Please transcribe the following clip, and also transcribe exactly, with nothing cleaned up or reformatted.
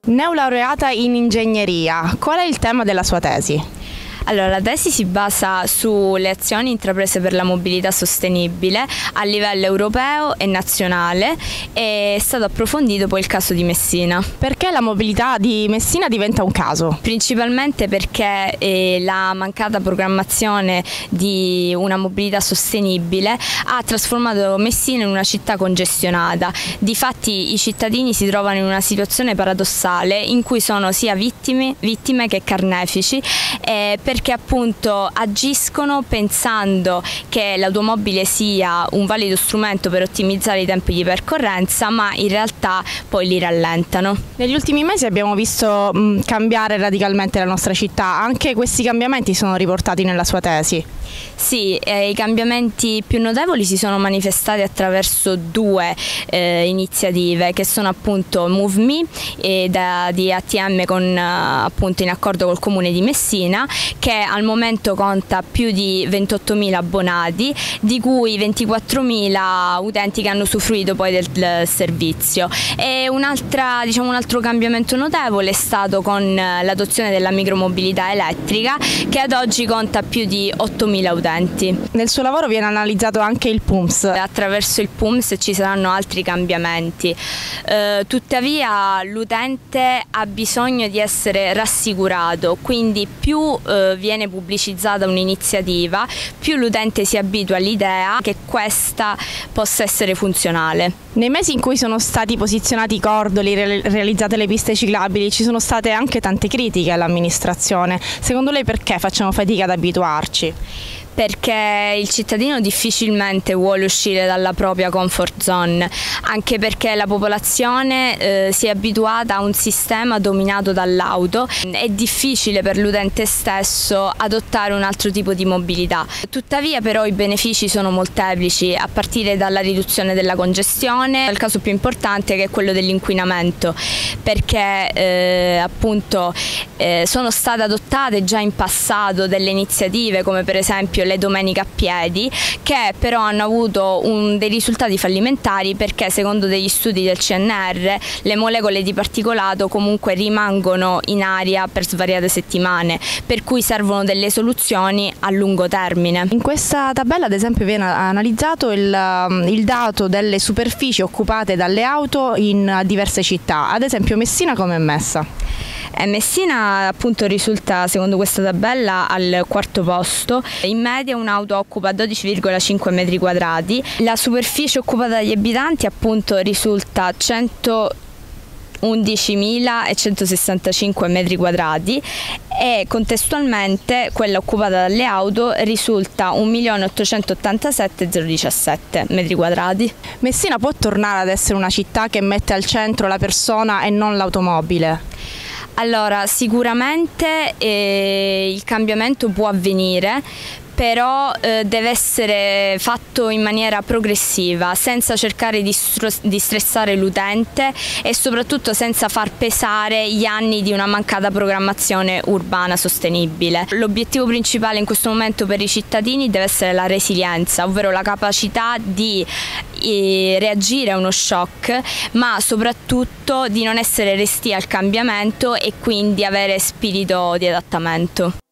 Neolaureata in ingegneria, qual è il tema della sua tesi? Allora, la tesi si basa sulle azioni intraprese per la mobilità sostenibile a livello europeo e nazionale e è stato approfondito poi il caso di Messina. Perché la mobilità di Messina diventa un caso? Principalmente perché eh, la mancata programmazione di una mobilità sostenibile ha trasformato Messina in una città congestionata. Difatti i cittadini si trovano in una situazione paradossale in cui sono sia vittime, vittime che carnefici eh, perché appunto agiscono pensando che l'automobile sia un valido strumento per ottimizzare i tempi di percorrenza, ma in realtà poi li rallentano. Negli ultimi mesi abbiamo visto mh, cambiare radicalmente la nostra città, anche questi cambiamenti sono riportati nella sua tesi. Sì, eh, i cambiamenti più notevoli si sono manifestati attraverso due eh, iniziative che sono appunto MoveMe e da, di A T M con, eh, appunto in accordo col Comune di Messina, che al momento conta più di ventottomila abbonati, di cui ventiquattromila utenti che hanno usufruito poi del, del servizio. E un'altra, diciamo, un altro cambiamento notevole è stato con l'adozione della micromobilità elettrica, che ad oggi conta più di ottomila utenti. Nel suo lavoro viene analizzato anche il P U M S. Attraverso il P U M S ci saranno altri cambiamenti, eh, tuttavia l'utente ha bisogno di essere rassicurato, quindi più eh, viene pubblicizzata un'iniziativa, più l'utente si abitua all'idea che questa possa essere funzionale. Nei mesi in cui sono stati posizionati i cordoli, re realizzate le piste ciclabili, ci sono state anche tante critiche all'amministrazione. Secondo lei perché facciamo fatica ad abituarci? Perché il cittadino difficilmente vuole uscire dalla propria comfort zone, anche perché la popolazione eh, si è abituata a un sistema dominato dall'auto. È difficile per l'utente stesso adottare un altro tipo di mobilità. Tuttavia però i benefici sono molteplici, a partire dalla riduzione della congestione. Il caso più importante che è quello dell'inquinamento, perché eh, appunto eh, sono state adottate già in passato delle iniziative come per esempio le domeniche a piedi, che però hanno avuto un, dei risultati fallimentari, perché secondo degli studi del C N R le molecole di particolato comunque rimangono in aria per svariate settimane, per cui servono delle soluzioni a lungo termine. In questa tabella ad esempio viene analizzato il, il dato delle superfici occupate dalle auto in diverse città, ad esempio Messina come è messa? Eh, Messina appunto risulta secondo questa tabella al quarto posto, in media un'auto occupa dodici virgola cinque metri quadrati, la superficie occupata dagli abitanti appunto risulta centoundicimilacentosessantacinque metri quadrati e contestualmente quella occupata dalle auto risulta un milione ottocentottantasettemilamila diciassette metri quadrati. Messina può tornare ad essere una città che mette al centro la persona e non l'automobile? Allora, sicuramente eh, il cambiamento può avvenire, però eh, deve essere fatto in maniera progressiva, senza cercare di, di stressare l'utente e soprattutto senza far pesare gli anni di una mancata programmazione urbana sostenibile. L'obiettivo principale in questo momento per i cittadini deve essere la resilienza, ovvero la capacità di eh, reagire a uno shock, ma soprattutto di non essere restii al cambiamento e quindi avere spirito di adattamento.